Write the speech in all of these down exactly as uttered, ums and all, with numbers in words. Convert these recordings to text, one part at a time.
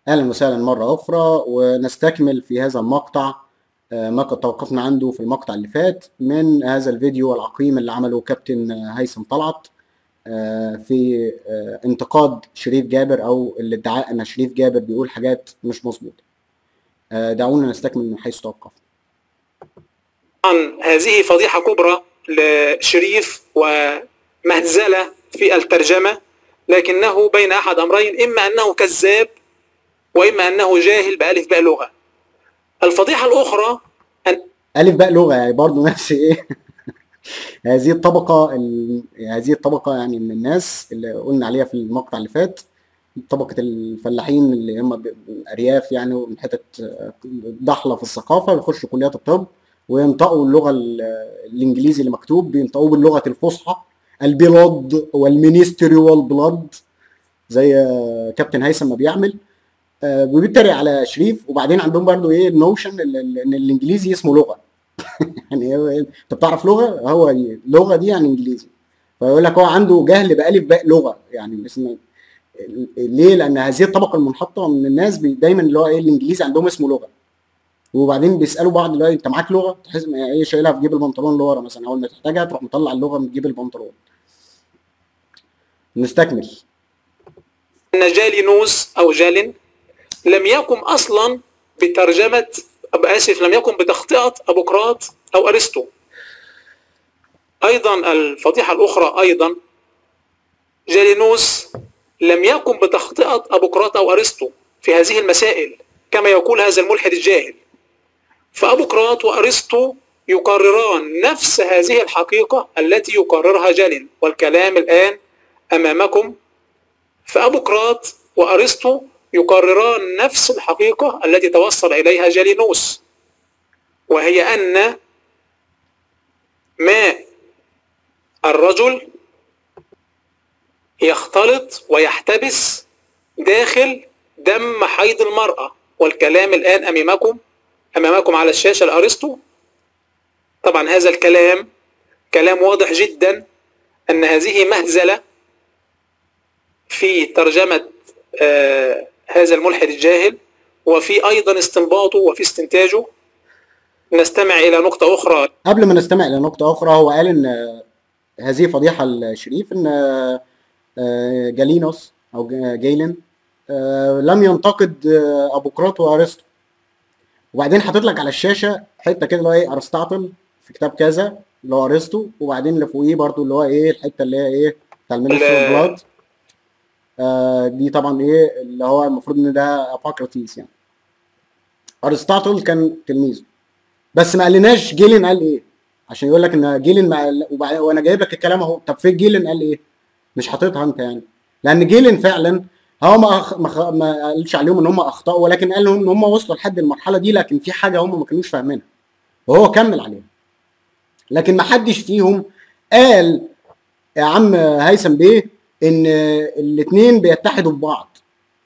أهلا وسهلا مرة أخرى، ونستكمل في هذا المقطع آه، ما قد توقفنا عنده في المقطع اللي فات من هذا الفيديو العقيم اللي عمله كابتن هيثم طلعت آه، في آه، انتقاد شريف جابر، أو الادعاء أن شريف جابر بيقول حاجات مش مظبوطة. آه، دعونا نستكمل من حيث توقفنا. طبعا هذه فضيحة كبرى لشريف ومهزلة في الترجمة، لكنه بين أحد أمرين: إما أنه كذاب وإما أنه جاهل بألف باء لغة. الفضيحة الأخرى أن ألف باء لغة يعني برضو نفس إيه هذه الطبقة ال... هذه الطبقة يعني من الناس اللي قلنا عليها في المقطع اللي فات، طبقة الفلاحين اللي هم ب- أرياف يعني، ومن حتت ضحلة في الثقافة، بيخشوا كليات الطب وينطقوا اللغة ال- الإنجليزي اللي مكتوب بينطقوه باللغة الفصحى، البلاد والمينستري والبلاد، زي كابتن هيثم ما بيعمل. آه، وبيتريق على شريف. وبعدين عندهم برضو ايه النوشن ان الانجليزي اسمه لغه. يعني هو إيه؟ انت بتعرف لغه؟ هو دي اللغه دي يعني انجليزي. فيقول لك هو عنده جهل بألف باء لغه، يعني اسمه ليه؟ لان هذه الطبقه المنحطه من الناس بي- دايما اللي هو ايه الانجليزي عندهم اسمه لغه. وبعدين بيسالوا بعض اللي هو انت معاك لغه؟ تحس ان ايه شايلها في جيب البنطلون لورا مثلا، اول ما تحتاجها تروح مطلع اللغه من جيب البنطلون. نستكمل. أن جالينوس أو جالين لم يقم أصلا بترجمة، آسف، لم يقم بتخطئة أبوقراط أو أرسطو. أيضا الفضيحة الأخرى أيضا: جالينوس لم يقم بتخطئة أبوقراط أو أرسطو في هذه المسائل كما يقول هذا الملحد الجاهل. فأبوقراط وأرسطو يقرران نفس هذه الحقيقة التي يقررها جالين، والكلام الآن أمامكم. فأبوقراط وأرسطو يقرران نفس الحقيقة التي توصل إليها جالينوس، وهي أن ماء الرجل يختلط ويحتبس داخل دم حيض المرأة، والكلام الآن أمامكم أمامكم على الشاشة لأرسطو. طبعا هذا الكلام كلام واضح جدا أن هذه مهزلة في ترجمة آه هذا الملحد الجاهل، وفي أيضا استنباطه وفي استنتاجه. نستمع إلى نقطة أخرى. قبل ما نستمع الى نقطه اخرى، هو قال ان هذه فضيحه لشريف، ان آه، جالينوس او جا- جايلن آه، لم ينتقد آه، ابوقراط وارسطو. وبعدين حاطط لك على الشاشه حته كده اللي هو ايه ارسطاطل في كتاب كذا اللي هو ارسطو، وبعدين اللي فوقيه برضو اللي هو ايه الحته اللي هي ايه بتاع المينستر بلاد. آه دي طبعا ايه اللي هو المفروض ان ده ابوقراطيس يعني. ارسطاطل كان تلميذه، بس ما قالناش جيلين قال ايه، عشان يقول لك ان جيلين ما قال- وبع- وانا جايب لك الكلام اهو. طب فين جيلين قال ايه؟ مش حاططها انت يعني. لان جيلين فعلا هو ما أخ... ما, خ... ما قالش عليهم ان هم اخطاوا، ولكن قال لهم ان هم وصلوا لحد المرحله دي، لكن في حاجه هم ما كانوش فاهمينها وهو كمل عليها. لكن ما حدش فيهم قال يا عم هيثم بيه ان الاثنين بيتحدوا ببعض.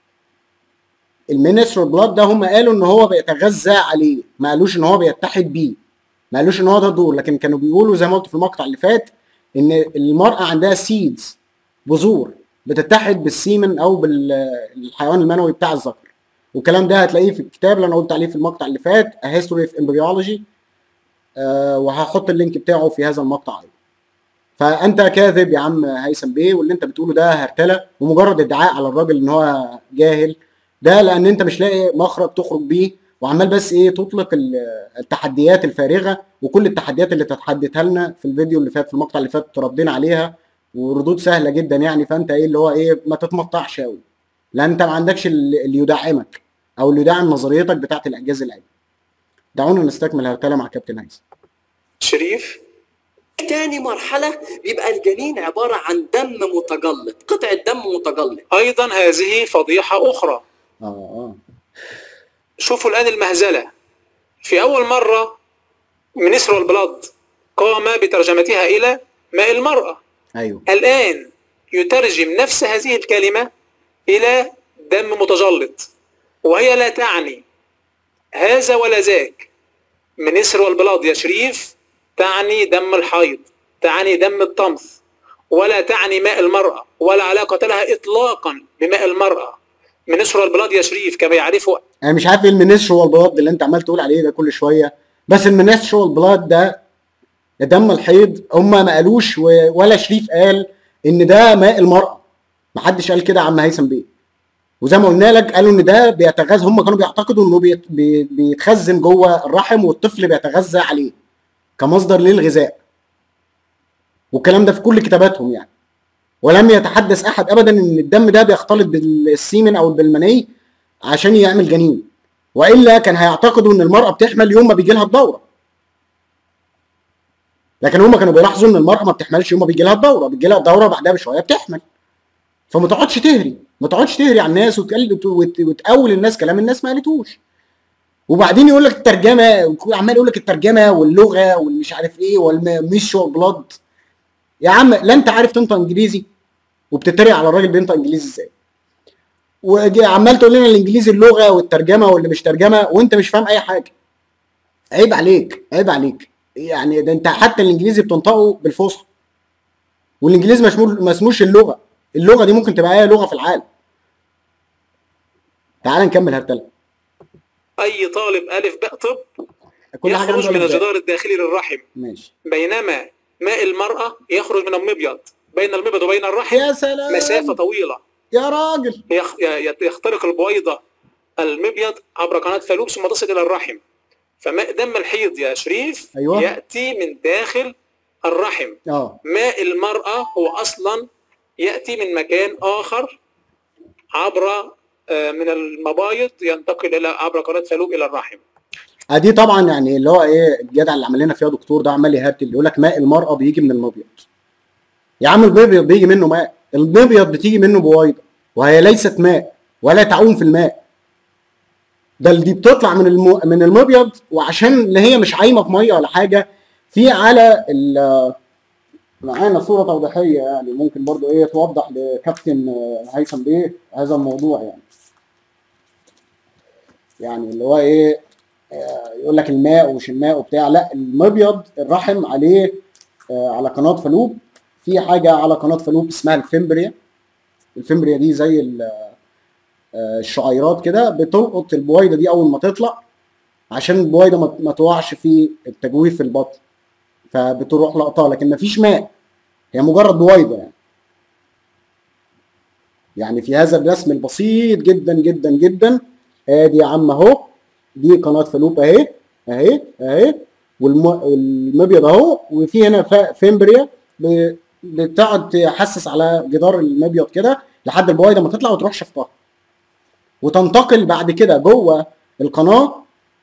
المينستر بلاد ده هم قالوا ان هو بيتغذى عليه، ما قالوش ان هو بيتحد بيه، ما قالوش ان هو ده دور. لكن كانوا بيقولوا زي ما قلت في المقطع اللي فات ان المرأة عندها سيدز، بذور بتتحد بالسيمن او بالحيوان المنوي بتاع الذكر. والكلام ده هتلاقيه في الكتاب اللي انا قلت عليه في المقطع اللي فات A History of Embryology، آه وهحط اللينك بتاعه في هذا المقطع ايضا. فانت كاذب يا عم هيثم بيه، واللي انت بتقوله ده هرتله ومجرد ادعاء على الراجل ان هو جاهل. ده لان انت مش لاقي مخرج تخرج بيه، وعمال بس ايه تطلق التحديات الفارغه. وكل التحديات اللي تتحدثها لنا في الفيديو اللي فات في المقطع اللي فات ردينا عليها وردود سهله جدا يعني. فانت ايه اللي هو ايه ما تتمطعش قوي، لان انت ما عندكش اللي يدعمك او اللي يدعم نظريتك بتاعت الاعجاز العلمي. دعونا نستكمل هرتله مع كابتن هيثم. شريف تاني مرحلة بيبقى الجنين عبارة عن دم متجلط، قطعة دم متجلط. أيضا هذه فضيحة أخرى. اه اه شوفوا الآن المهزلة. في أول مرة مينستر البلاد قام بترجمتها إلى ماء المرأة. ايوه الآن يترجم نفس هذه الكلمة إلى دم متجلط، وهي لا تعني هذا ولا ذاك. مينستر والبلاد يا شريف تعني دم الحيض، تعني دم الطمث، ولا تعني ماء المرأة، ولا علاقة لها إطلاقا بماء المرأة. منسترال بلاد يا شريف كما يعرفه. انا مش عارف ايه المنسترال بلاد اللي انت عمال تقول عليه ده كل شويه، بس المنسترال بلاد ده دم الحيض. هم ما قالوش ولا شريف قال ان ده ماء المرأة، محدش قال كده يا عم هيثم بيه. وزي ما قلنا لك قالوا ان ده بيتغذى، هم كانوا بيعتقدوا انه بيت بيتخزن جوه الرحم والطفل بيتغذى عليه كمصدر للغذاء، والكلام ده في كل كتاباتهم يعني. ولم يتحدث احد ابدا ان الدم ده بيختلط بالسيمن او بالمني عشان يعمل جنين، والا كان هيعتقدوا ان المرأة بتحمل يوم ما بيجي لها الدورة. لكن هم كانوا بيلاحظوا ان المرأة ما بتحملش يوم ما بيجي لها الدورة، بيجي لها الدورة بعدها بشوية بتحمل. فما تقعدش تهري، ما تقعدش تهري على الناس وتقول الناس كلام الناس ما قالتوش. وبعدين يقول لك الترجمة، عمال يقول لك الترجمة واللغة والمش عارف ايه والمش والبلاد. يا عم لا انت عارف تنطق انجليزي وبتتريق على الراجل بينطق انجليزي ازاي، وعمال تقول لنا الانجليزي اللغة والترجمة واللي مش ترجمة وانت مش فاهم اي حاجة. عيب عليك، عيب عليك. يعني ده انت حتى الانجليزي بتنطقه بالفصحى، والانجليزي ما اسموش اللغه، اللغه دي ممكن تبقى اي لغه في العالم. تعال نكمل هرتله. اي طالب الف باء طب يخرج من الجدار الداخلي للرحم، ماشي، بينما ماء المراه يخرج من المبيض. بين المبيض وبين الرحم يا سلام مسافه طويله يا راجل. يخترق البويضه المبيض عبر قناه فالوب ثم تصل الى الرحم. فماء دم الحيض يا شريف أيوة. يأتي من داخل الرحم. أوه. ماء المرأة هو أصلا يأتي من مكان آخر عبر من المبايض ينتقل إلى عبر قناة فالوب إلى الرحم. دي طبعا يعني اللي هو ايه الجدع اللي عمل لنا فيها دكتور ده عمال يهرتل يقول لك ماء المرأة بيجي من المبيض. يا عم المبيض بيجي منه ماء، المبيض بتيجي منه بويضة وهي ليست ماء ولا تعوم في الماء. ده اللي دي بتطلع من الم... من المبيض، وعشان اللي هي مش عايمه في ميه ولا حاجه. في على ال... معانا صوره توضيحيه يعني ممكن برضو ايه توضح لكابتن هيثم بيه هذا الموضوع يعني. يعني اللي هو ايه يقول لك الماء ومش الماء وبتاع، لا المبيض الرحم عليه على قناه فالوب، في حاجه على قناه فالوب اسمها الفيمبريا. الفيمبريا دي زي الشعيرات كده بتلقط البويضه دي اول ما تطلع عشان البويضه ما توقعش في التجويف في البطن، فبتروح لقطها. لكن مفيش ماء، هي مجرد بويضه يعني. يعني في هذا الرسم البسيط جدا جدا جدا ادي يا عم اهو، دي قناه فالوب اهي اهي اهي، والمبيض اهو، وفي هنا فيمبريا بتقعد تحسس على جدار المبيض كده لحد البويضه ما تطلع وتروح شفطها، وتنتقل بعد كده جوه القناه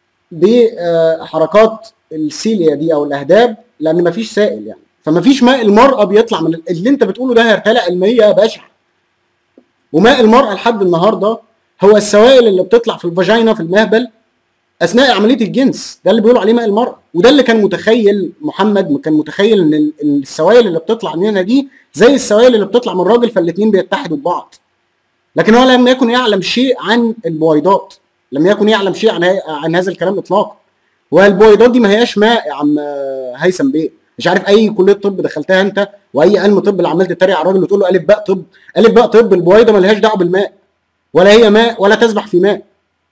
بحركات السيليا دي او الاهداب، لان مفيش سائل يعني. فمفيش ماء المراه بيطلع من اللي انت بتقوله ده هرتله علميه بشعه. وماء المراه لحد النهارده هو السوائل اللي بتطلع في الفاجينا في المهبل اثناء عمليه الجنس، ده اللي بيقولوا عليه ماء المراه. وده اللي كان متخيل محمد، كان متخيل ان السوائل اللي بتطلع مننا دي زي السوائل اللي بتطلع من الراجل، فالاثنين بيتحدوا ببعض. لكن هو لم يكن يعلم شيء عن البويضات، لم يكن يعلم شيء عن عن هذا الكلام اطلاقا. والبويضات دي ما هياش ماء يا عم هيثم بيه. مش عارف اي كليه طب دخلتها انت واي علم طب اللي عمال تتريق على الراجل وتقول له الف باء طب، الف باء طب البويضه ما لهاش دعوه بالماء، ولا هي ماء ولا تسبح في ماء.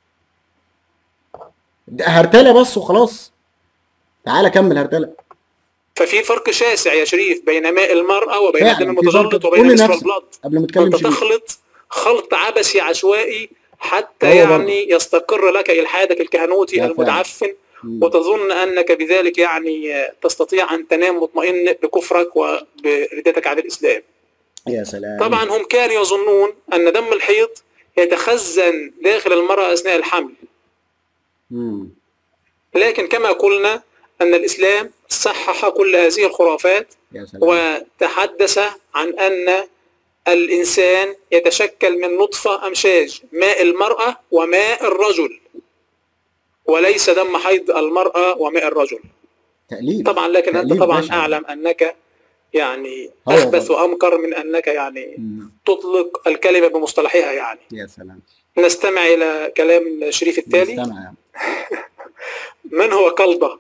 هرتله بس وخلاص. تعالى كمل هرتله. ففي فرق شاسع يا شريف بين ماء المرأة وبين الدم المتجلط وبين منسترال بلاد. قبل ما تتكلم انت تخلط خلط عبثي عشوائي حتى يعني برضه يستقر لك إلحادك الكهنوتي المتعفن، وتظن أنك بذلك يعني تستطيع أن تنام مطمئن بكفرك وبردتك عن الإسلام. يا سلام. طبعا هم كانوا يظنون أن دم الحيض يتخزن داخل المرأة أثناء الحمل. مم. لكن كما قلنا أن الإسلام صحح كل هذه الخرافات وتحدث عن أن الإنسان يتشكل من نطفة أمشاج، ماء المرأة وماء الرجل، وليس دم حيض المرأة وماء الرجل. تأليف. طبعا لكن تأليف أنت طبعا بشع. أعلم أنك يعني أخبث وأمكر من أنك يعني مم. تطلق الكلمة بمصطلحها يعني. يا سلام. نستمع إلى كلام شريف التالي. نستمع. من هو قلبه؟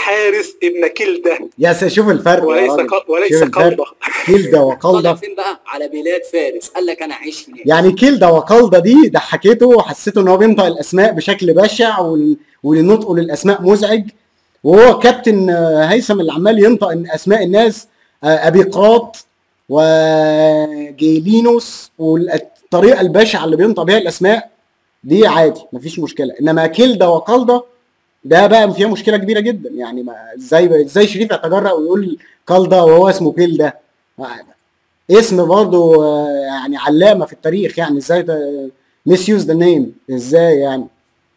الحارث ابن كلدة. يا شوف الفرق وليس وليس قلبه. كلدة وقلبه فين بقى؟ على بلاد فارس، قال لك انا عايش هناك. يعني كلدة وقلدة دي ضحكته وحسيته ان هو بينطق الاسماء بشكل بشع وال- ونطقه للاسماء مزعج، وهو كابتن آه، هيثم اللي عمال ينطق إن اسماء الناس آه، ابيقراط وجيلينوس، والطريقه البشعه اللي بينطق بيها الاسماء دي عادي مفيش مشكله. انما كلدة وقلدة ده بقى فيها مشكله كبيره جدا. يعني ما ازاي ازاي شريف يتجرأ ويقول قلدة وهو اسمه كلدة؟ اسم برضه آه، يعني علامه في التاريخ. يعني ازاي ميس يوز ذا نيم ازاي يعني؟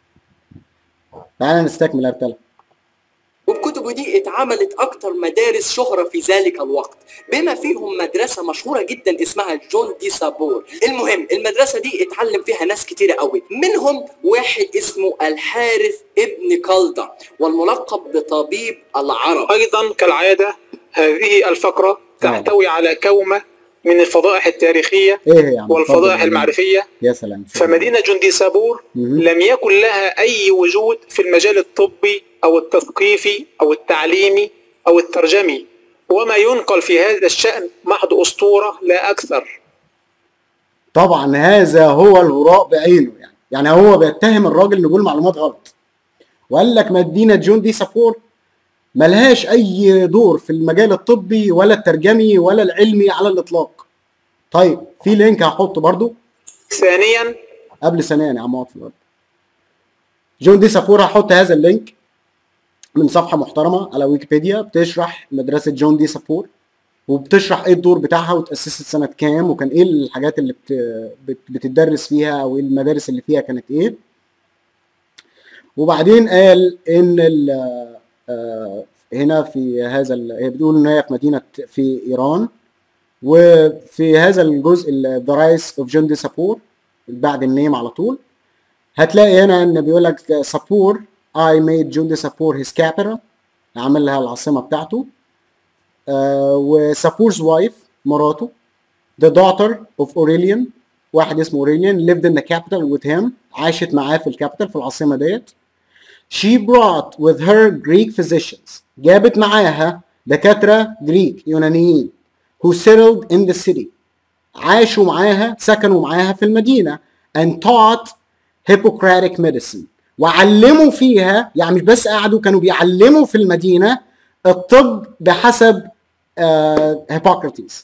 تعالى نستكمل ارتلا. وبكتبه دي اتعملت اكتر مدارس شهرة في ذلك الوقت، بما فيهم مدرسة مشهورة جدا اسمها جون دي سابور. المهم المدرسة دي اتعلم فيها ناس كتيرة قوي، منهم واحد اسمه الحارث ابن قلدة والملقب بطبيب العرب. أيضا كالعادة هذه الفقرة تحتوي على كومة من الفضائح التاريخية ايه يا عم؟ والفضائح اتفضل. المعرفية. يا سلام. شكراً. فمدينة جندي سابور مهم. لم يكن لها أي وجود في المجال الطبي أو التثقيفي أو التعليمي أو الترجمي، وما ينقل في هذا الشأن محض أسطورة لا أكثر. طبعا هذا هو الهراء بعينه. يعني يعني هو بيتهم الراجل انه بيقول معلومات غلط، وقال لك مدينه جون دي سابور ملهاش اي دور في المجال الطبي ولا الترجمي ولا العلمي على الاطلاق. طيب في لينك هحطه برضو ثانيا قبل ثانيه يا عم اقعد في الارض. جون دي سابور هحط هذا اللينك من صفحه محترمه على ويكيبيديا بتشرح مدرسه جون دي سابور، وبتشرح ايه الدور بتاعها وتأسست سنة كام، وكان ايه الحاجات اللي بت... بت... بتدرس فيها، او ايه المدارس اللي فيها كانت ايه. وبعدين قال ان ال... آه هنا في هذا ال... هي بتقول ان هي في مدينة في ايران، وفي هذا الجزء ذا رايس اوف جون دي سابور بعد النيم على طول هتلاقي هنا ان بيقول لك سابور I made جون دي سابور his capital، عمل لها العاصمة بتاعته. آه وسابور's وايف مراته the daughter of Aurelian، واحد اسمه Aurelian lived in the capital with him، عاشت معاه في الكابيتال في العاصمة ديت. she brought with her Greek physicians، جابت معاها دكاترة جريك يونانيين who settled in the city، عاشوا معاها سكنوا معاها في المدينة and taught Hippocratic medicine، وعلموا فيها. يعني مش بس قعدوا، كانوا بيعلموا في المدينة الطب بحسب آه هيبوكراتيس.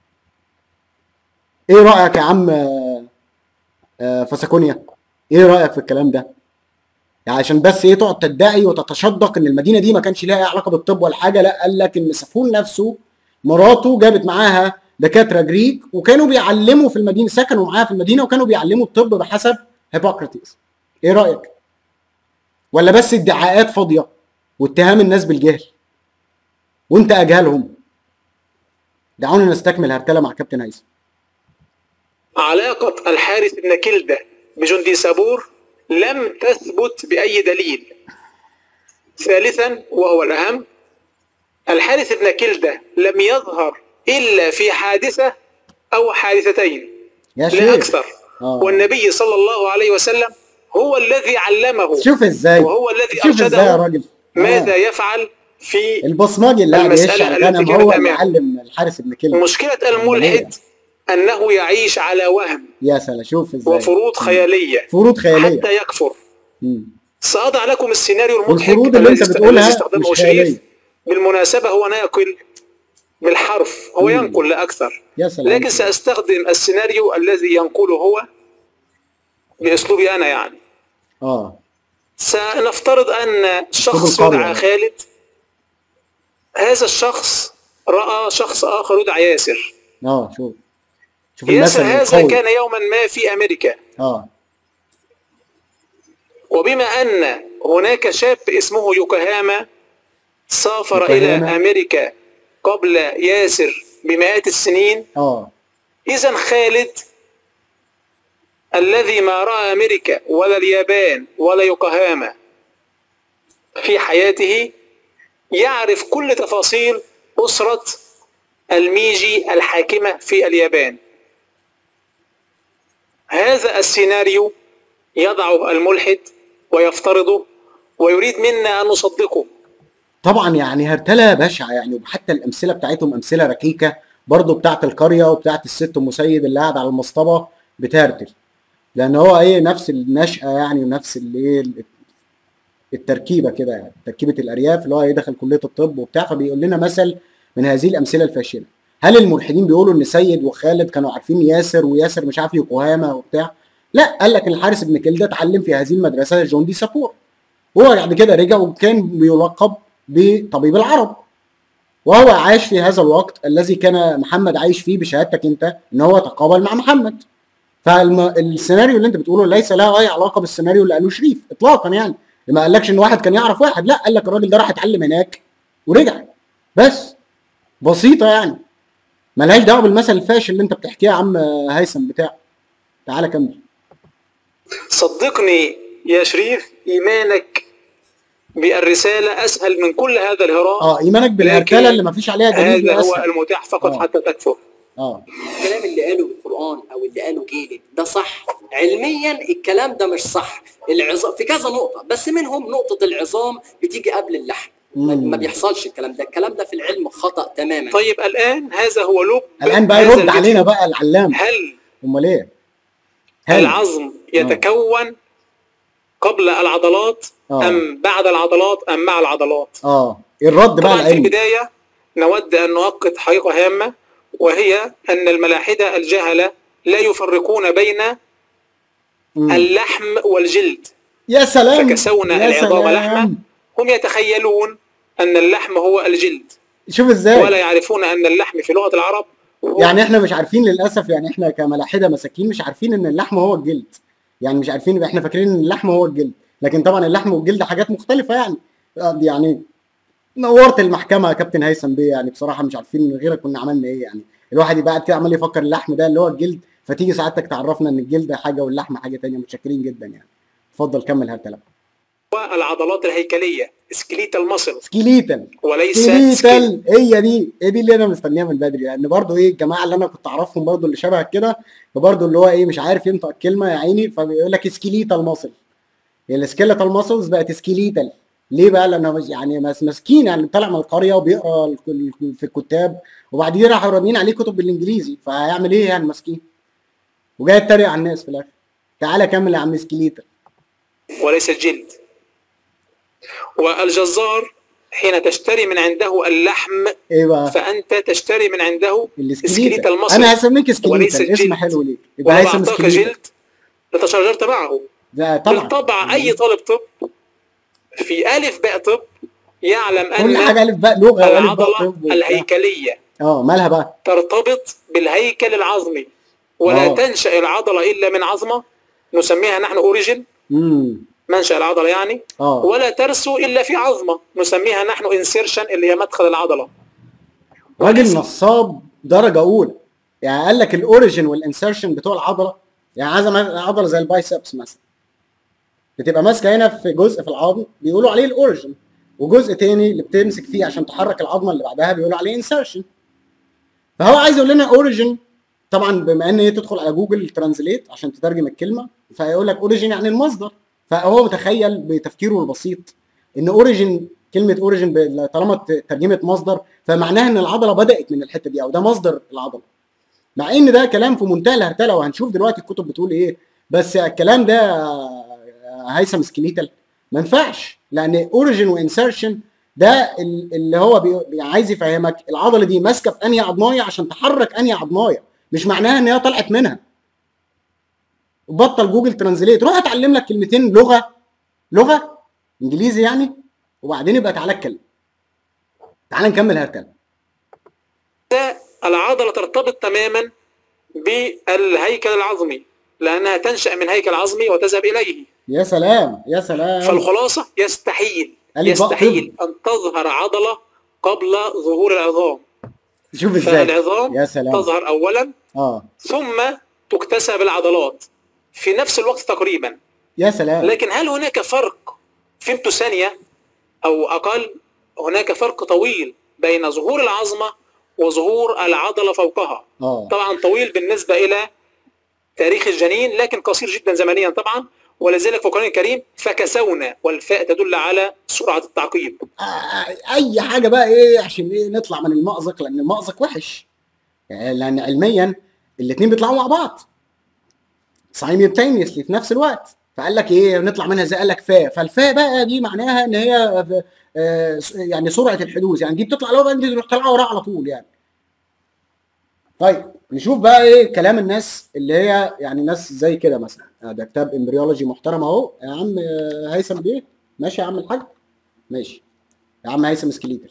ايه رأيك يا عم آه آه فسكونيا؟ ايه رأيك في الكلام ده؟ يعني عشان بس ايه تقعد تدعي وتتشدق ان المدينة دي ما كانش لها علاقة بالطب ولا حاجة، لا قال لك ان سافون نفسه مراته جابت معاها دكاترة جريك وكانوا بيعلموا في المدينة، سكنوا معاها في المدينة وكانوا بيعلموا الطب بحسب هيبوكراتيس. ايه رأيك؟ ولا بس ادعاءات فاضية واتهام الناس بالجهل وانت اجهلهم؟ دعونا نستكمل هرتلة مع كابتن هيثم. علاقة الحارث بن كلدة بجندي سابور لم تثبت بأي دليل. ثالثا وهو الأهم، الحارث بن كلدة لم يظهر إلا في حادثة أو حادثتين لا أكثر، آه. والنبي صلى الله عليه وسلم هو الذي علمه. شوف ازاي، وهو الذي شوف ازاي يا أرشده راجل ماذا آه. يفعل في البصماجي اللي قاعد يعيش على الغنم هو اللي أمامه. علم الحارث بن كلدة. مشكلة الملحد أنه يعيش على وهم يا سلام، شوف ازاي وفروض خيالية فروض خيالية حتى يكفر. مم. سأضع لكم السيناريو المضحك والفروض اللي انت الذي بتقولها استخدمه مش شريف. خيالية. بالمناسبة هو ناقل بالحرف، هو مم. ينقل لا أكثر. يا سلام. لكن سأستخدم السيناريو الذي ينقله هو بأسلوبي أنا. يعني اه سنفترض أن شخص يدعى خالد، هذا الشخص رأى شخص آخر يدعى ياسر. اه شوف شوف ياسر هذا كان يوما ما في أمريكا. اه وبما أن هناك شاب اسمه يوكوهاما سافر يوكوهاما. إلى أمريكا قبل ياسر بمئات السنين، اه إذن خالد الذي ما رأى أمريكا ولا اليابان ولا يوكوهاما في حياته يعرف كل تفاصيل أسرة الميجي الحاكمة في اليابان. هذا السيناريو يضعه الملحد ويفترضه ويريد منا أن نصدقه. طبعا يعني هرتلة بشعة يعني، وحتى الأمثلة بتاعتهم أمثلة ركيكة برضه بتاعت القريه وبتاعت الست ام سيد اللي قاعد على المصطبه بتهرتل، لان هو ايه نفس النشأه يعني، ونفس الايه التركيبه كده يعني، تركيبه الارياف اللي هو ايه دخل كليه الطب وبتاع. فبيقول لنا مثل من هذه الامثله الفاشله. هل الملحدين بيقولوا ان سيد وخالد كانوا عارفين ياسر وياسر مش عارف يوكوهاما وبتاع؟ لا، قال لك الحارس بن كلده اتعلم في هذه المدرسه جون دي سابور، هو بعد كده رجع وكان بيلقب بطبيب العرب، وهو عاش في هذا الوقت الذي كان محمد عايش فيه بشهادتك انت ان هو تقابل مع محمد. فالسيناريو اللي انت بتقوله ليس له اي علاقه بالسيناريو اللي قالوه شريف اطلاقا يعني. ما قالكش ان واحد كان يعرف واحد، لا، قال لك الراجل ده راح اتعلم هناك ورجع بس. بسيطه يعني، ملهاش دعوه بالمثل الفاشل اللي انت بتحكيه يا عم هيثم بتاع. تعالى كمل. صدقني يا شريف، ايمانك بالرساله اسهل من كل هذا الهراء. اه، ايمانك بالهرتله اللي ما فيش عليها دليل هذا هو أسهل. المتاح فقط آه. حتى تكفر. اه الكلام اللي قاله القرآن او اللي قاله جيلد ده صح علميا، الكلام ده مش صح. العظام في كذا نقطة، بس منهم نقطة العظام بتيجي قبل اللحم. ما مم. ما بيحصلش الكلام ده، الكلام ده في العلم خطأ تماما. طيب الان هذا هو لب الان بقى هذا يرد الفيديو. علينا بقى العلام. هل امال ايه؟ هل العظم يتكون قبل العضلات آه. ام بعد العضلات ام مع العضلات؟ اه الرد بقى طبعا في العلمي. البداية نود أن نؤكد حقيقة هامة، وهي أن الملاحدة الجهلة لا يفرقون بين مم. اللحم والجلد. يا سلام فكسونا يا العظام سلام. لحمة، هم يتخيلون أن اللحم هو الجلد، شوف ازاي، ولا يعرفون أن اللحم في لغة العرب هو يعني احنا مش عارفين للاسف، يعني احنا كملاحده مساكين مش عارفين ان اللحم هو الجلد، يعني مش عارفين، احنا فاكرين ان اللحم هو الجلد، لكن طبعا اللحم والجلد حاجات مختلفه يعني. آه، يعني نورت المحكمه يا كابتن هيثم بيه، يعني بصراحه مش عارفين من غيرك كنا عملنا ايه يعني. الواحد يبقى قاعد كده عمال يفكر اللحم ده اللي هو الجلد، فتيجي سعادتك تعرفنا ان الجلد حاجه واللحم حاجه ثانيه. متشكرين جدا يعني. اتفضل كمل هرتلة. العضلات الهيكلية سكليتال ماسل سكيليتال وليس سكيليتال، هي دي هي دي اللي انا مستنيها من بدري، لان يعني برضه ايه الجماعه اللي انا كنت اعرفهم برضه اللي شبه كده، فبرضه اللي هو ايه مش عارف ينطق الكلمه يا عيني، فبيقول لك سكيليتال ماسل. هي السكيليتال ماسلز بقت سكيليتال ليه بقى؟ لانه يعني مسكين يعني طالع من القريه وبيقرا في الكتاب، وبعدين راحوا رامين عليه كتب بالانجليزي، فهيعمل ايه يعني مسكين؟ وجاي يتريق على الناس في الاخر. تعالى كمل يا عم سكيليتال. وليس الجلد. والجزار حين تشتري من عنده اللحم ايه بقى؟ فانت تشتري من عنده السكيليتال ماسل. انا هسميك سكيليتال، اسم حلو ليك، يبقى هيثم سكيليتال. جلد لتشاجرت معه. ده طبعا بالطبع اي طالب طب في الف باء طب يعلم ان كل حاجه الف باء لغه العضله الهيكليه اه مالها بقى؟ ترتبط بالهيكل العظمي، ولا أوه. تنشا العضله الا من عظمه نسميها نحن اوريجين، امم منشأ العضله يعني. أوه. ولا ترسو الا في عظمه نسميها نحن انسيرشن اللي هي مدخل العضله. راجل نصاب درجه اولى، يعني قال لك الاوريجين والانسيرشن بتوع العضله، يعني عايزه عضله زي البايسبس مثلا بتبقى ماسكه هنا في جزء في العظم بيقولوا عليه الاوريجين، وجزء تاني اللي بتمسك فيه عشان تحرك العظمه اللي بعدها بيقولوا عليه انسيرشن. فهو عايز يقول لنا اوريجين، طبعا بما ان هي تدخل على جوجل ترانزليت عشان تترجم الكلمه، فيقول لك اوريجين يعني المصدر، فهو متخيل بتفكيره البسيط ان اوريجين، كلمه اوريجين طالما ترجمه مصدر فمعناها ان العضله بدات من الحته دي او ده مصدر العضله، مع ان ده كلام في منتهى الهرتله، وهنشوف دلوقتي الكتب بتقول ايه. بس الكلام ده هيثم سكيليتال ما ينفعش، لان اوريجين وانسيرشن ده اللي هو بي... عايز يفهمك العضله دي ماسكه في انهي عظمايه عشان تحرك انهي عظمايه، مش معناها ان هي طلعت منها. بطل جوجل ترانزليت، روح اتعلم لك كلمتين لغه لغه انجليزي يعني، وبعدين يبقى تعالى اتكلم. تعالى نكمل هرتله. العضله ترتبط تماما بالهيكل العظمي لانها تنشا من هيكل عظمي وتذهب اليه. يا سلام يا سلام. فالخلاصه يستحيل يستحيل ان تظهر عضله قبل ظهور العظام. شوف ازاي فالعظام يا سلام تظهر اولا اه ثم تكتسب العضلات في نفس الوقت تقريبا. يا سلام. لكن هل هناك فرق فهمت ثانيه او اقل؟ هناك فرق طويل بين ظهور العظمه وظهور العضله فوقها. أوه. طبعا طويل بالنسبه الى تاريخ الجنين، لكن قصير جدا زمنيا طبعا، ولذلك في القرآن الكريم فكسونا، والفاء تدل على سرعه التعقيب. آه اي حاجه بقى ايه عشان ايه نطلع من المأزق، لان المأزق وحش. يعني لان علميا الاثنين بيطلعوا مع بعض simultaneously في نفس الوقت. فقال لك ايه نطلع منها ازاي؟ قال لك فا. فالفا بقى دي معناها ان هي آه يعني سرعه الحدوث، يعني دي بتطلع الاول بعدين تروح طالعه وراها على طول يعني. طيب نشوف بقى ايه كلام الناس اللي هي يعني ناس زي كده مثلا. ده كتاب امبريولوجي محترم اهو يا عم هيثم بيه. ماشي يا عم الحاج، ماشي يا عم هيثم سكليتل.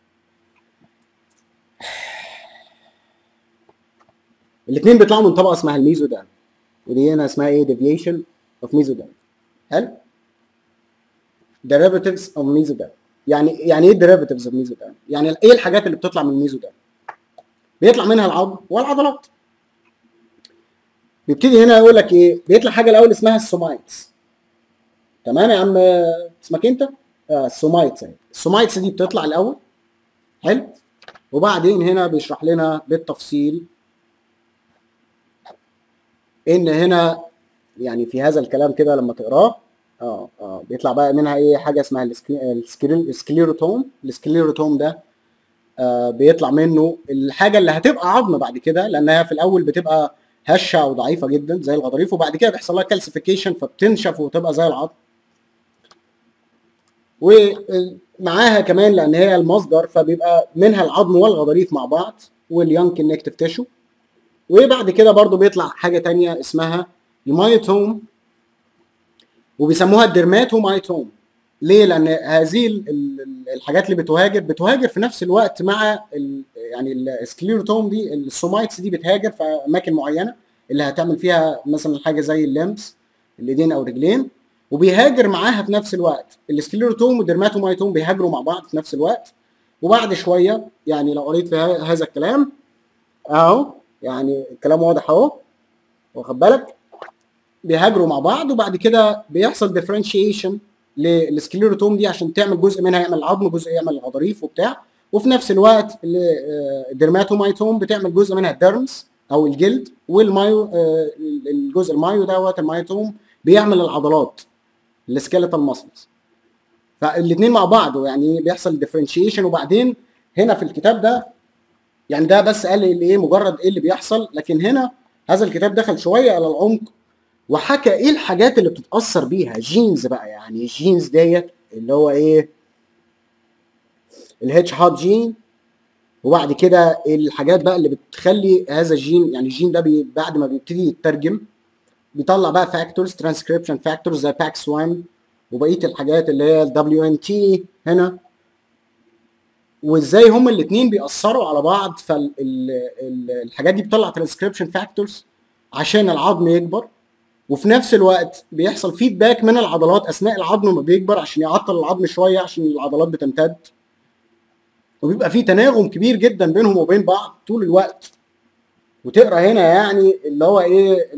الاثنين بيطلعوا من طبقه اسمها الميزوديرم، ودي هنا اسمها ايه؟ ديفيشن اوف ميزوديرم. حلو؟ derivatives of mesoderm. يعني يعني ايه derivatives of mesoderm؟ يعني ايه الحاجات اللي بتطلع من الميزوديرم؟ بيطلع منها العظم والعضلات. بيبتدي هنا يقول لك ايه؟ بيطلع حاجه الاول اسمها السومايتس. تمام يا عم اسمك انت؟ آه السومايتس اهي. السومايتس دي بتطلع الاول. حلو؟ وبعدين هنا بيشرح لنا بالتفصيل ان هنا يعني في هذا الكلام كده لما تقراه اه اه بيطلع بقى منها ايه؟ حاجه اسمها السكليروتوم. السكليروتوم ده آه بيطلع منه الحاجه اللي هتبقى عظم بعد كده، لانها في الاول بتبقى هشه او ضعيفه جدا زي الغضاريف، وبعد كده بيحصل لها كالسيفيكيشن فبتنشف وتبقى زي العظم. ومعاها كمان لان هي المصدر فبيبقى منها العظم والغضاريف مع بعض واليونج كونكتيف تيشو. وبعد كده برضو بيطلع حاجه ثانيه اسمها المايوتوم، وبيسموها الدرماتومايتوم. ليه؟ لان هذه الحاجات اللي بتهاجر بتهاجر في نفس الوقت مع يعني السكليروتوم دي. السومايتس دي بتهاجر في اماكن معينه اللي هتعمل فيها مثلا حاجه زي اللمس الايدين او الرجلين، وبيهاجر معاها في نفس الوقت. السكليروتوم والدرماتومايتوم بيهاجروا مع بعض في نفس الوقت. وبعد شويه يعني لو قريت في هذا الكلام اهو يعني الكلام واضح اهو، واخد بالك؟ بيهاجروا مع بعض وبعد كده بيحصل ديفرنشيشن للسكليروتوم دي عشان تعمل جزء منها يعمل العظم، جزء يعمل الغضاريف وبتاع. وفي نفس الوقت الدرماتومايتوم بتعمل جزء منها الديرمس او الجلد، والمايو الجزء المايو دوت المايتوم بيعمل العضلات السكيلتال ماسلز. فالاثنين مع بعض يعني بيحصل ديفرنشيشن. وبعدين هنا في الكتاب ده يعني ده بس قال ايه مجرد ايه اللي بيحصل، لكن هنا هذا الكتاب دخل شويه على العمق وحكى ايه الحاجات اللي بتتاثر بيها جينز بقى. يعني الجينز ديت اللي هو ايه الهيتش هاد جين، وبعد كده الحاجات بقى اللي بتخلي هذا الجين يعني الجين ده بي بعد ما بيبتدي يترجم بيطلع بقى فاكتورز ترانسكريبشن فاكتورز زي باكس واحد وبقيه الحاجات اللي هي الدبليو ان تي هنا، وازاي هما الاثنين بيأثروا على بعض. فالحاجات دي بتطلع ترانسكريبشن فاكتورز عشان العظم يكبر، وفي نفس الوقت بيحصل فيدباك من العضلات اثناء العظم ما بيكبر عشان يعطل العظم شويه عشان العضلات بتمتد، وبيبقى في تناغم كبير جدا بينهم وبين بعض طول الوقت. وتقرا هنا يعني اللي هو ايه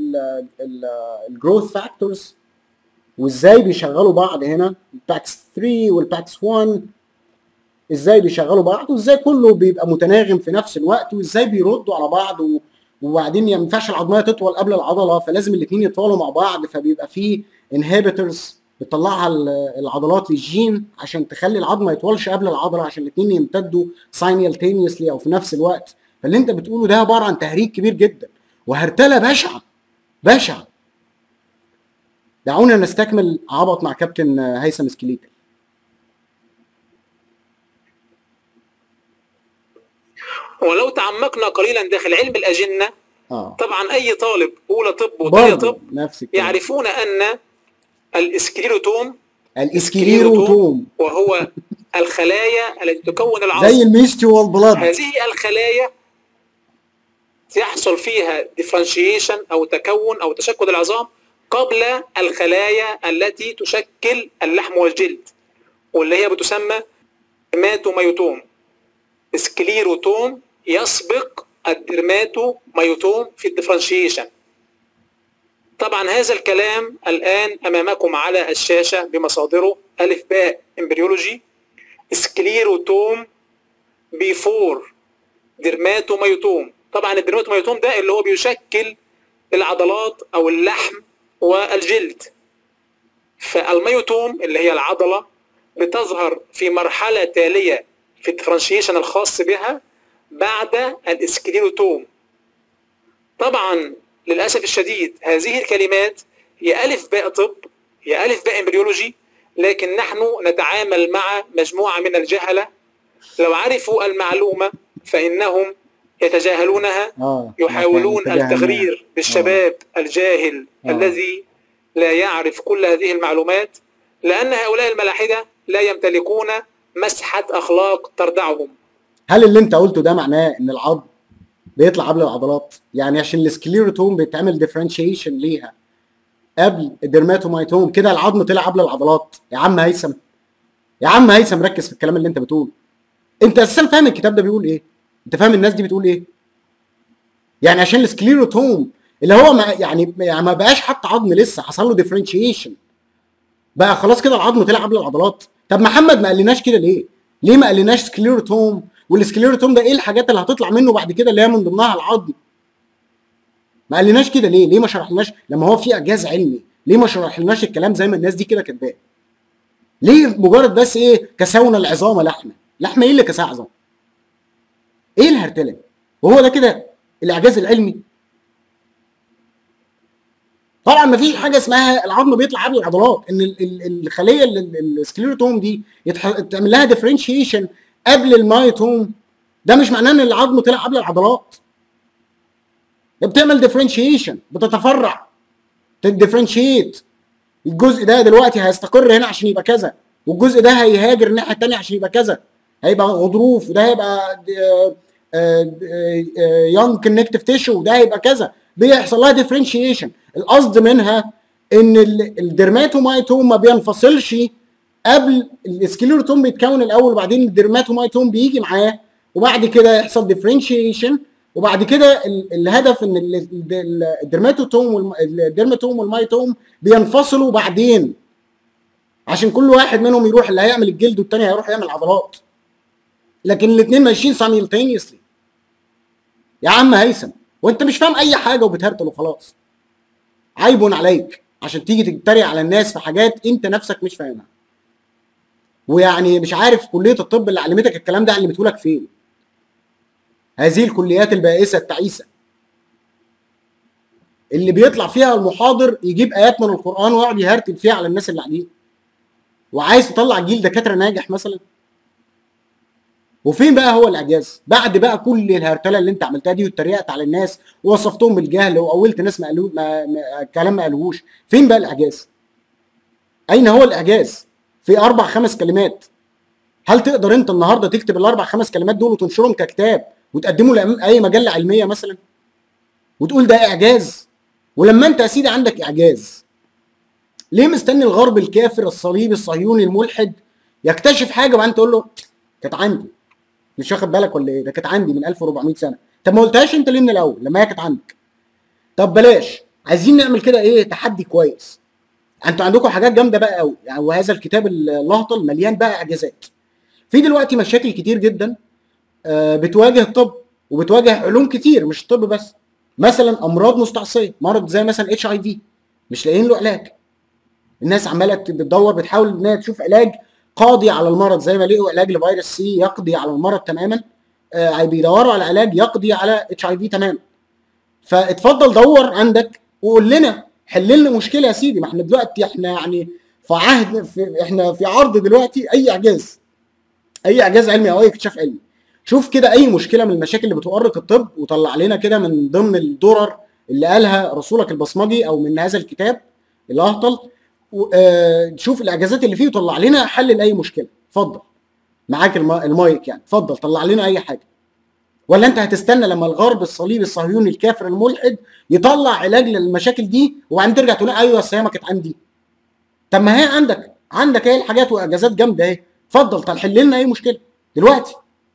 الجروث فاكتورز وازاي بيشغلوا بعض هنا الباكس ثلاثة والباكس واحد ازاي بيشغلوا بعض، وازاي كله بيبقى متناغم في نفس الوقت، وازاي بيردوا على بعض. و... وبعدين ما ينفعش العظميه تطول قبل العضله فلازم الاثنين يطولوا مع بعض، فبيبقى فيه انهبيتورز بتطلعها العضلات للجين عشان تخلي العظم ما يطولش قبل العضله عشان الاثنين يمتدوا سايملتينيوسلي او في نفس الوقت. فاللي انت بتقوله ده عباره عن تهريج كبير جدا وهرتله بشعه بشعه. دعونا نستكمل عبط مع كابتن هيثم سكليتل. ولو تعمقنا قليلا داخل علم الأجنة آه. طبعا أي طالب أولى طب وثانية طب يعني يعرفون أن الإسكليروتوم الإسكليروتوم وهو الخلايا التي تكون العظم زي الميستيوال بلاد. هذه الخلايا يحصل فيها ديفرنشيشن أو تكون أو تشكل العظام قبل الخلايا التي تشكل اللحم والجلد، واللي هي بتسمى درماتومايوتوم. سكليروتوم يسبق الدرماتومايوتوم في الديفرنشيشن. طبعا هذا الكلام الآن أمامكم على الشاشة بمصادره ألف باء امبريولوجي. سكليروتوم بيفور درماتومايوتوم. طبعا الدرماتومايوتوم ده اللي هو بيشكل العضلات أو اللحم والجلد. فالمايوتوم اللي هي العضلة بتظهر في مرحلة تالية في الديفرنشيشن الخاص بها بعد الاسكليروتوم. طبعا للأسف الشديد هذه الكلمات هي ألف باء طب، هي ألف باء امبريولوجي، لكن نحن نتعامل مع مجموعة من الجهلة لو عرفوا المعلومة فإنهم يتجاهلونها، اه يحاولون تجاهلناها. التغرير بالشباب الجاهل آه. الذي لا يعرف كل هذه المعلومات، لأن هؤلاء الملاحدة لا يمتلكون مسحة أخلاق تردعهم. هل اللي انت قلته ده معناه ان العظم بيطلع قبل العضلات؟ يعني عشان السكليروتوم بيتعمل ديفرنشيشن ليها قبل الدرماتومايتوم كده العظم طلع قبل العضلات؟ يا عم هيثم، يا عم هيثم ركز في الكلام اللي انت بتقوله. انت اساسا فاهم الكتاب ده بيقول ايه؟ انت فاهم الناس دي بتقول ايه؟ يعني عشان السكليروتوم اللي هو ما يعني يعني ما بقاش حتى عظم لسه، حصل له ديفرنشيشن بقى خلاص كده العظم طلع قبل العضلات. طب محمد ما قالناش كده ليه؟ ليه ما قالناش سكليروتوم؟ والسكليروتوم ده ايه الحاجات اللي هتطلع منه بعد كده اللي هي من ضمنها العظم؟ ما قالناش كده ليه؟ ليه ما شرحلناش لما هو في اعجاز علمي؟ ليه ما شرحلناش الكلام زي ما الناس دي كده كاتباه؟ ليه مجرد بس ايه كسونا العظام لحمه؟ لحمه ايه اللي كساها عظام؟ ايه الهرتله؟ وهو ده كده الاعجاز العلمي؟ طبعا ما فيش حاجه اسمها العظم بيطلع قبل العضلات، ان ال- ال- الخليه ال- ال- السكليروتوم دي يتح- تعمل لها ديفرنشيشن قبل المايتوم، ده مش معناه ان العظم طلع قبل العضلات. بتعمل ديفرنشيشن، بتتفرع، تديفرنشيت. الجزء ده دلوقتي هيستقر هنا عشان يبقى كذا، والجزء ده هيهاجر الناحيه الثانيه عشان يبقى كذا، هيبقى غضروف، وده هيبقى يونج كونكتيف تيشو، وده هيبقى كذا، بيحصل لها ديفرنشيشن. القصد منها ان الدرماتومايتوم ما بينفصلش قبل السكليروتوم، بيتكون الاول وبعدين الدرماتومايتوم بيجي معاه، وبعد كده يحصل ديفرنشيشن، وبعد كده الهدف ان الدرماتوتوم والدرماتوم والمايتوم بينفصلوا بعدين عشان كل واحد منهم يروح، اللي هيعمل الجلد والتاني هيروح يعمل عضلات، لكن الاثنين ماشيين سايملتينيوسلي. يا عم هيثم وانت مش فاهم اي حاجه وبتهرتل وخلاص. عيب عليك عشان تيجي تتريق على الناس في حاجات انت نفسك مش فاهمها، ويعني مش عارف كليه الطب اللي علمتك الكلام ده علمته لك فين؟ هذه الكليات البائسه التعيسه اللي بيطلع فيها المحاضر يجيب ايات من القران ويقعد يهرتل فيها على الناس اللي قاعدين، وعايز تطلع جيل دكاتره ناجح مثلا. وفين بقى هو الاعجاز بعد بقى كل الهرتله اللي انت عملتها دي واتريقت على الناس ووصفتهم بالجهل واولت ناس ما قالوا ما ما كلام ما قالوهوش؟ فين بقى الاعجاز؟ اين هو الاعجاز؟ في اربع خمس كلمات. هل تقدر انت النهارده تكتب الاربع خمس كلمات دول وتنشرهم ككتاب وتقدمه لاي مجله علميه مثلا وتقول ده اعجاز؟ ولما انت يا سيدي عندك اعجاز، ليه مستني الغرب الكافر الصليبي الصهيوني الملحد يكتشف حاجه وانت تقول له كانت عندي؟ مش واخد بالك ولا ايه؟ ده كانت عندي من ألف وأربعمية سنه. طب ما قلتهاش انت ليه من الاول لما هي كانت عندك؟ طب بلاش، عايزين نعمل كده ايه تحدي كويس. انتوا عندكم حاجات جامده بقى قوي يعني، وهذا الكتاب اللهطل مليان بقى اعجازات. في دلوقتي مشاكل كتير جدا آه بتواجه الطب وبتواجه علوم كتير مش الطب بس. مثلا امراض مستعصيه، مرض زي مثلا اتش اي في مش لاقيين له علاج. الناس عماله بتدور بتحاول انها تشوف علاج قاضي على المرض، زي ما لقوا علاج لفيروس سي يقضي على المرض تماما، آه بيدوروا على علاج يقضي على اتش اي في تماما. فاتفضل دور عندك وقول لنا حل لنا مشكله يا سيدي. ما احنا دلوقتي احنا يعني في عهد في احنا في عرض دلوقتي اي اعجاز، اي اعجاز علمي او اي اكتشاف علمي. شوف كده اي مشكله من المشاكل اللي بتؤرق الطب وطلع لنا كده من ضمن الدرر اللي قالها رسولك البصمجي او من هذا الكتاب الاهطل، اه شوف الاعجازات اللي فيه وطلع لنا حل لاي مشكله. اتفضل معاك المايك يعني، اتفضل طلع لنا اي حاجه. ولا انت هتستنى لما الغرب الصليبي الصهيوني الكافر الملحد يطلع علاج للمشاكل دي وبعدين ترجع تقول ايوه اصل هي ما كانت عندي؟ طب ما هي عندك، عندك ايه الحاجات واعجازات جامده اهي. اتفضل طب حل لنا اي مشكله دلوقتي.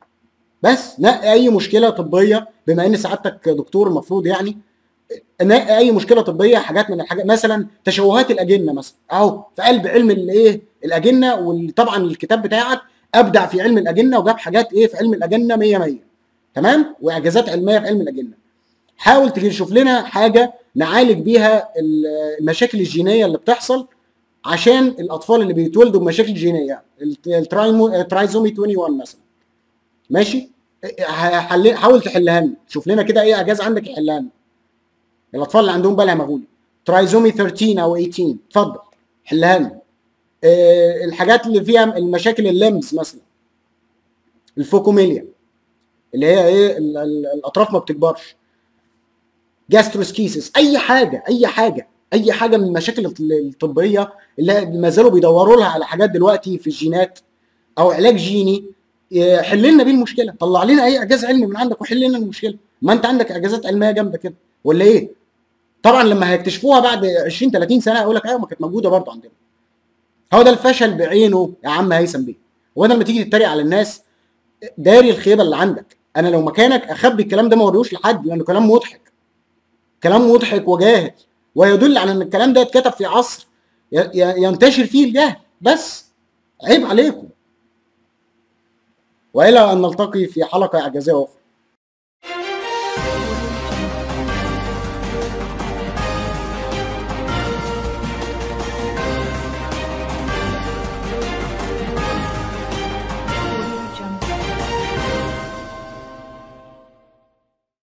بس نقي اي مشكله طبيه، بما ان سعادتك دكتور المفروض يعني نقي اي مشكله طبيه. حاجات من الحاجات مثلا تشوهات الاجنه مثلا، اهو في قلب علم الايه الاجنه، وطبعا الكتاب بتاعك ابدع في علم الاجنه وجاب حاجات ايه في علم الاجنه مية مية تمام، واعجازات علميه في علم الاجنه. حاول تشوف لنا حاجه نعالج بيها المشاكل الجينيه اللي بتحصل عشان الاطفال اللي بيتولدوا بمشاكل جينيه، الترايزومي واحد وعشرين مثلا. ماشي؟ حل... حاول تحلها لنا، شوف لنا كده ايه اعجاز عندك يحلها لنا. الاطفال اللي عندهم بلع مغولي ترايزومي ثيرتين او ثمانية عشر اتفضل حلها لنا. أه الحاجات اللي فيها المشاكل اللمز مثلا، الفوكوميليا اللي هي ايه ال... ال... الاطراف ما بتكبرش، جاستروسكيسس، اي حاجه اي حاجه اي حاجه من المشاكل الطبيه اللي ما زالوا بيدوروا لها على حاجات دلوقتي في الجينات او علاج جيني، حل لنا بيه المشكله. طلع لنا اي اعجاز علمي من عندك وحل لنا المشكله. ما انت عندك اعجازات علميه جامده كده ولا ايه؟ طبعا لما هيكتشفوها بعد عشرين ثلاثين سنه يقول لك ايوه ما كانت موجوده برضه عندنا. هو ده الفشل بعينه يا عم هيثم بيه. وانا لما تيجي تتريق على الناس داري الخيبه اللي عندك. انا لو مكانك اخبي الكلام ده ما اوريهوش لحد، لانه كلام مضحك، كلام مضحك وجاهل، ويدل على ان الكلام ده اتكتب في عصر ينتشر فيه الجهل. بس عيب عليكم. والى ان نلتقي في حلقه اعجازيه اخرى.